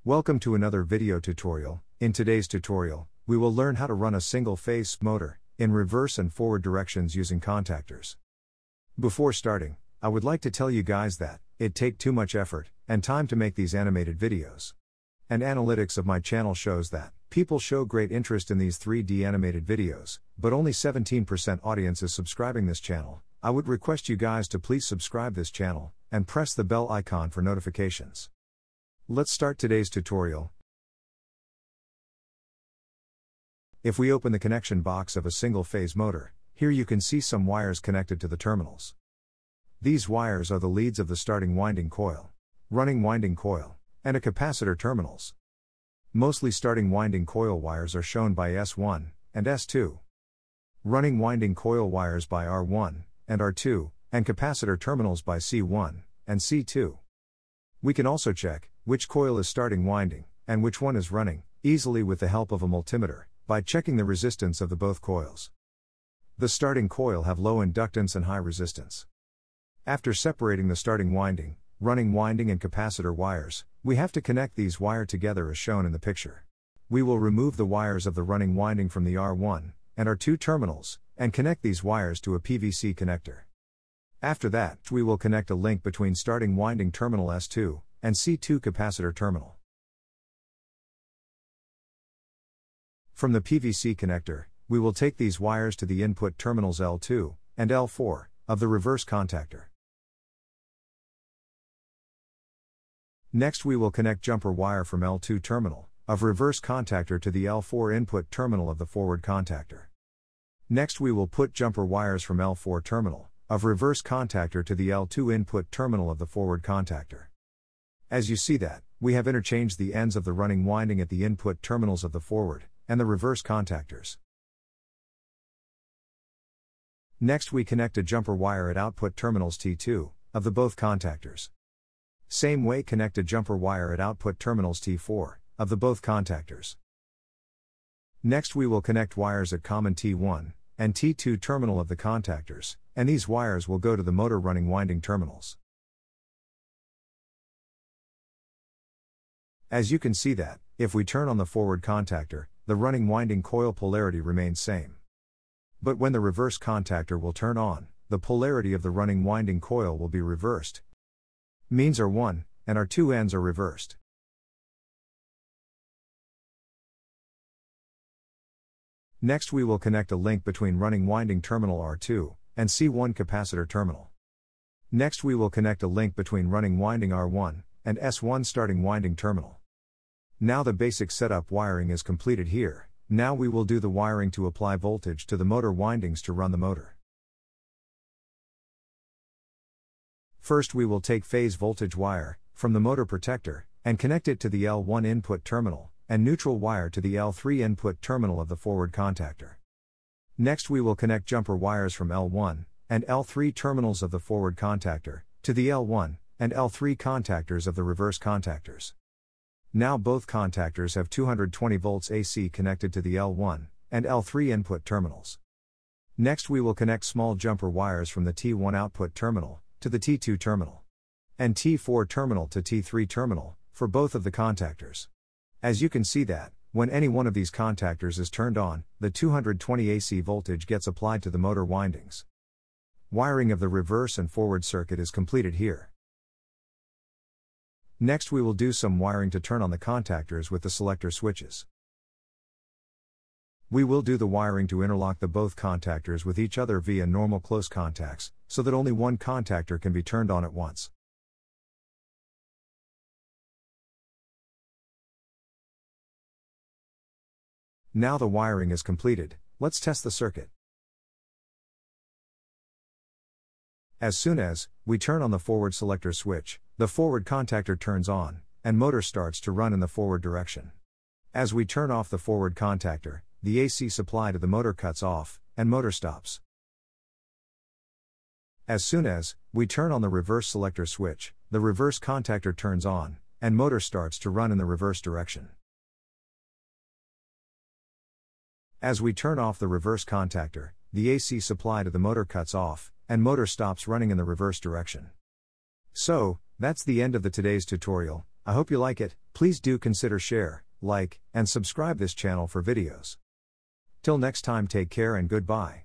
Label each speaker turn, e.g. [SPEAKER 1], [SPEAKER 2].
[SPEAKER 1] Welcome to another video tutorial. In today's tutorial, we will learn how to run a single-phase motor in reverse and forward directions using contactors. Before starting, I would like to tell you guys that it take too much effort and time to make these animated videos. And analytics of my channel shows that people show great interest in these 3D animated videos, but only 17% audience is subscribing this channel. I would request you guys to please subscribe this channel and press the bell icon for notifications. Let's start today's tutorial. If we open the connection box of a single-phase motor, here you can see some wires connected to the terminals. These wires are the leads of the starting winding coil, running winding coil, and a capacitor terminals. Mostly starting winding coil wires are shown by S1 and S2. Running winding coil wires by R1 and R2, and capacitor terminals by C1 and C2. We can also check which coil is starting winding and which one is running easily with the help of a multimeter by checking the resistance of the both coils. The starting coil have low inductance and high resistance. After separating the starting winding, running winding and capacitor wires, we have to connect these wires together as shown in the picture. We will remove the wires of the running winding from the R1 and R2 terminals and connect these wires to a PVC connector. After that, we will connect a link between starting winding terminal S2 and C2 capacitor terminal. From the PVC connector, we will take these wires to the input terminals L2 and L4 of the reverse contactor. Next we will connect jumper wire from L2 terminal of reverse contactor to the L4 input terminal of the forward contactor. Next we will put jumper wires from L4 terminal of reverse contactor to the L2 input terminal of the forward contactor. As you see that, we have interchanged the ends of the running winding at the input terminals of the forward and the reverse contactors. Next we connect a jumper wire at output terminals T2 of the both contactors. Same way connect a jumper wire at output terminals T4 of the both contactors. Next we will connect wires at common T1 and T2 terminal of the contactors, and these wires will go to the motor running winding terminals. As you can see that, if we turn on the forward contactor, the running winding coil polarity remains same. But when the reverse contactor will turn on, the polarity of the running winding coil will be reversed. Means R1 and R2 ends are reversed. Next we will connect a link between running winding terminal R2 and C1 capacitor terminal. Next we will connect a link between running winding R1 and S1 starting winding terminal. Now the basic setup wiring is completed here. Now we will do the wiring to apply voltage to the motor windings to run the motor. First we will take phase voltage wire from the motor protector and connect it to the L1 input terminal and neutral wire to the L3 input terminal of the forward contactor. Next we will connect jumper wires from L1 and L3 terminals of the forward contactor to the L1 and L3 contactors of the reverse contactors. Now both contactors have 220 volts AC connected to the L1 and L3 input terminals. Next we will connect small jumper wires from the T1 output terminal to the T2 terminal and T4 terminal to T3 terminal for both of the contactors. As you can see that, when any one of these contactors is turned on, the 220 AC voltage gets applied to the motor windings. Wiring of the reverse and forward circuit is completed here. Next we will do some wiring to turn on the contactors with the selector switches. We will do the wiring to interlock the both contactors with each other via normal close contacts, so that only one contactor can be turned on at once. Now the wiring is completed, let's test the circuit. As soon as we turn on the forward selector switch, the forward contactor turns on, and motor starts to run in the forward direction. As we turn off the forward contactor, the AC supply to the motor cuts off, and motor stops. As soon as we turn on the reverse selector switch, the reverse contactor turns on, and motor starts to run in the reverse direction. As we turn off the reverse contactor, the AC supply to the motor cuts off, and motor stops running in the reverse direction. So, that's the end of today's tutorial. I hope you like it. Please do consider share, like, and subscribe this channel for videos. Till next time, take care and goodbye.